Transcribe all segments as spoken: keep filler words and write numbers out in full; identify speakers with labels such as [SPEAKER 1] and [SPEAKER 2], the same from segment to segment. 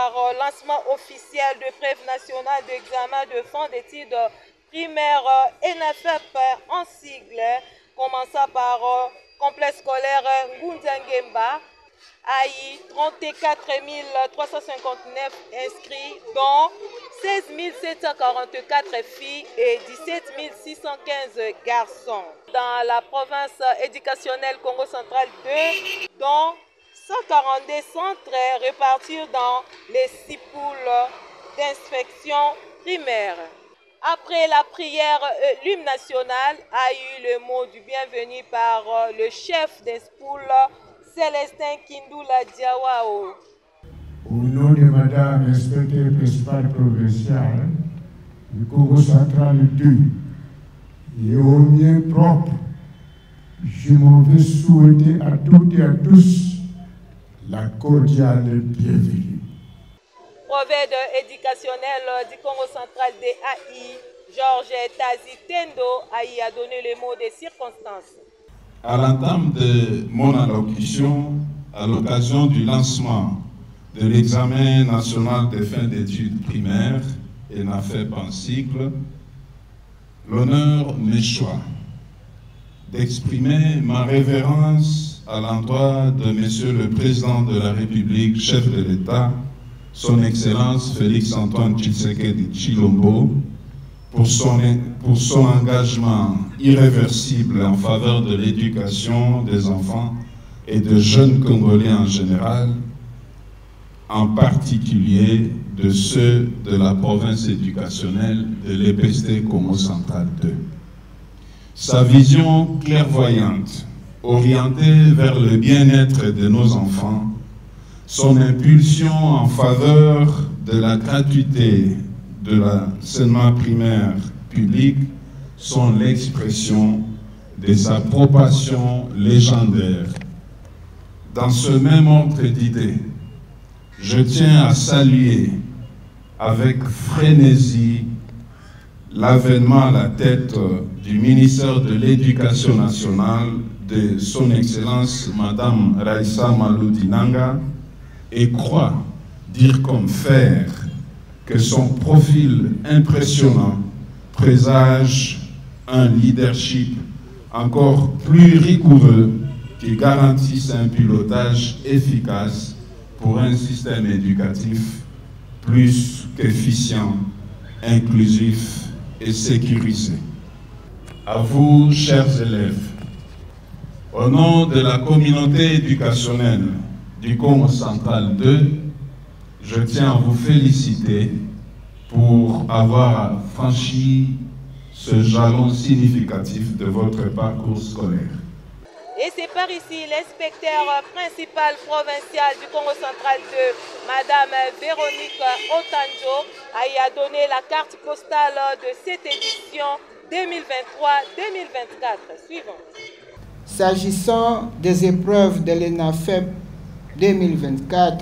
[SPEAKER 1] par euh, lancement officiel de Preuve nationale d'examen de fin d'études primaires euh, E N A F E P en sigle, commençant par euh, complexe scolaire Ngunzangemba, a eu trente-quatre mille trois cent cinquante-neuf inscrits, dont seize mille sept cent quarante-quatre filles et dix-sept mille six cent quinze garçons. Dans la province éducationnelle Congo central deux, dont cent quarante-deux centres répartis dans les six poules d'inspection primaire. Après la prière, l'hymne national a eu le mot du bienvenu par le chef des poules, Célestin Kindoula Diawao.
[SPEAKER 2] Au nom de Madame l'inspecteur principal provincial du Congo central deux et au mien propre, je m'en vais souhaiter à toutes et à tous la cordiale bienvenue.
[SPEAKER 1] Prophète éducationnel du Congo central D A I, Georges Tazi Tendo a donné le mot des circonstances.
[SPEAKER 3] À l'entame de mon allocution, à l'occasion du lancement de l'examen national de fin d'études primaires et E N A F E P en cycle, l'honneur m'échoit d'exprimer ma révérence à l'endroit de Monsieur le Président de la République, chef de l'État, Son Excellence Félix-Antoine Tshisekedi Tshilombo, pour son, pour son engagement irréversible en faveur de l'éducation des enfants et de jeunes Congolais en général, en particulier de ceux de la province éducationnelle de l'E P S T Congo central deux. Sa vision clairvoyante, orientée vers le bien-être de nos enfants, son impulsion en faveur de la gratuité de l'enseignement primaire public sont l'expression de sa propagation légendaire. Dans ce même ordre d'idées, je tiens à saluer avec frénésie l'avènement à la tête du ministère de l'Éducation nationale de Son Excellence Madame Raissa Malou-Dinanga et crois dire comme faire que son profil impressionnant présage un leadership encore plus rigoureux qui garantisse un pilotage efficace pour un système éducatif plus qu'efficient, inclusif et sécurisé. À vous, chers élèves, au nom de la communauté éducationnelle du Congo central deux, je tiens à vous féliciter pour avoir franchi ce jalon significatif de votre parcours scolaire.
[SPEAKER 1] Et c'est par ici l'inspecteur principal provincial du Congo central deux, Madame Véronique Otanjo, a donné la carte postale de cette édition deux mille vingt-trois deux mille vingt-quatre. Suivant.
[SPEAKER 4] S'agissant des épreuves de l'E N A F E P deux mille vingt-quatre,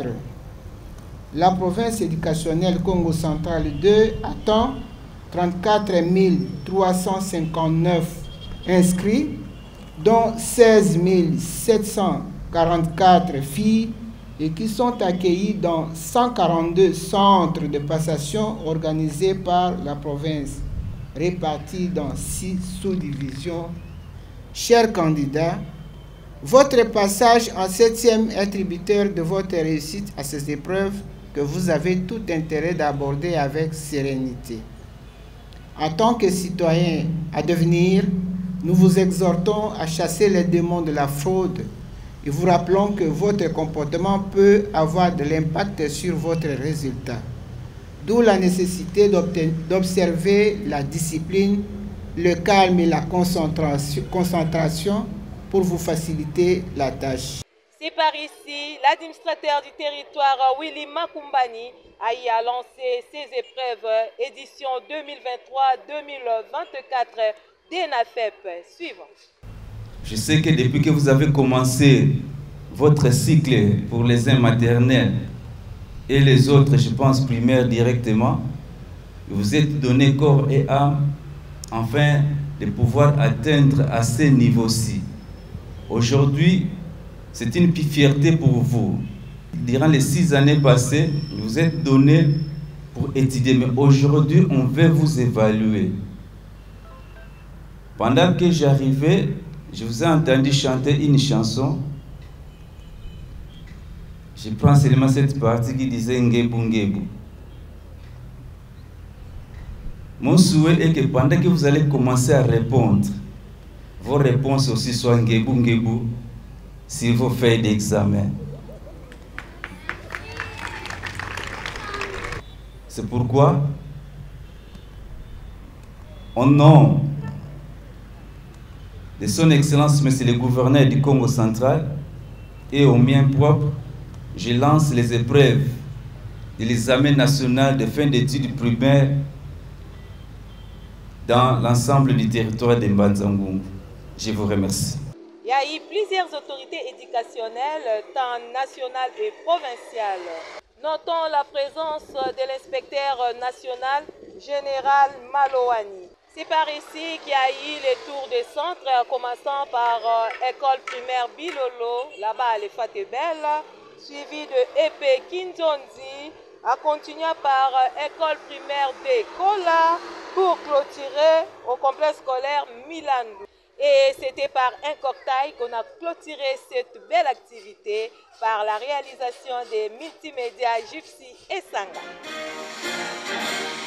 [SPEAKER 4] la province éducationnelle Congo central deux attend trente-quatre mille trois cent cinquante-neuf inscrits, dont seize mille sept cent quarante-quatre filles et qui sont accueillis dans cent quarante-deux centres de passation organisés par la province, répartis dans six sous-divisions. Chers candidats, votre passage en septième est tributaire de votre réussite à ces épreuves que vous avez tout intérêt d'aborder avec sérénité. En tant que citoyens à devenir, nous vous exhortons à chasser les démons de la fraude et vous rappelons que votre comportement peut avoir de l'impact sur votre résultat. D'où la nécessité d'observer la discipline, le calme et la concentration, concentration pour vous faciliter la tâche.
[SPEAKER 1] C'est par ici, l'administrateur du territoire, Willy Makumbani, a lancé ses épreuves édition deux mille vingt-trois deux mille vingt-quatre d'E N A F E P. Suivant.
[SPEAKER 5] Je sais que depuis que vous avez commencé votre cycle pour les uns maternels et les autres, je pense, primaires directement, vous êtes donné corps et âme afin de pouvoir atteindre à ces niveaux-ci. Aujourd'hui, c'est une fierté pour vous durant les six années passées, vous êtes donné pour étudier, mais aujourd'hui, on veut vous évaluer. Pendant que j'arrivais, je vous ai entendu chanter une chanson. Je prends seulement cette partie qui disait Ngebu Ngebu. Mon souhait est que pendant que vous allez commencer à répondre, vos réponses aussi soient Ngebu Ngebu sur vos feuilles d'examen. C'est pourquoi, au nom de son Excellence, Monsieur le Gouverneur du Congo central, et au mien propre, je lance les épreuves de l'examen national de fin d'études primaires dans l'ensemble du territoire de Mbanza-Ngungu. Je vous remercie.
[SPEAKER 1] Il y a eu plusieurs autorités éducationnelles, tant nationales et provinciales. Notons la présence de l'inspecteur national général Malouani. C'est par ici qu'il y a eu les tours de centre, commençant par euh, école primaire Bilolo, là-bas à l'Efatebel, suivi de E P Kinzondi, à continuer par euh, école primaire de Kola, pour clôturer au complexe scolaire Milandu. Et c'était par un cocktail qu'on a clôturé cette belle activité par la réalisation des multimédias Gypsy et Sanga.